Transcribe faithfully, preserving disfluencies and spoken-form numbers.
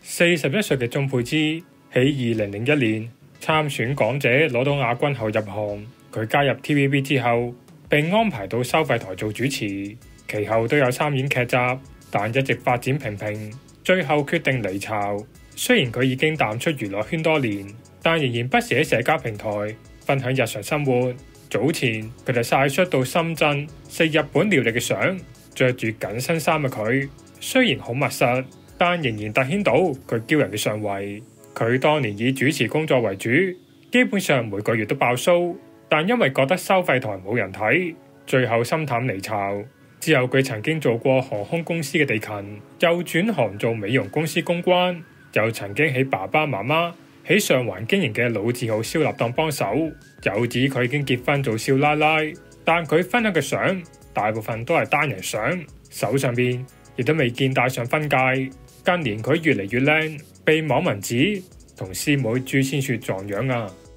四十一歲嘅鍾沛姿喺二零零一年參選港姐攞到亞軍後入行，佢加入 T V B 之後被安排到收費台做主持，其後都有參演劇集，但一直發展平平，最後決定離巢。雖然佢已經淡出娛樂圈多年，但仍然不時喺社交平台分享日常生活。早前佢就晒出到深圳食日本料理嘅相，着住緊身衫嘅佢，雖然好密實，但仍然凸顯到佢驕人嘅上圍。佢當年以主持工作為主，基本上每個月都爆 show，但因為覺得收費台冇人睇，最後心淡離巢。之後佢曾經做過航空公司嘅地勤，又轉行做美容公司公關，又曾經喺爸爸媽媽喺上環經營嘅老字號燒臘檔幫手。有指佢已經結婚做少奶奶，但佢分享嘅相大部分都係單人相，手上邊亦都未見戴上婚戒。近年佢越嚟越靚，被網民指同師妹朱千雪撞樣啊！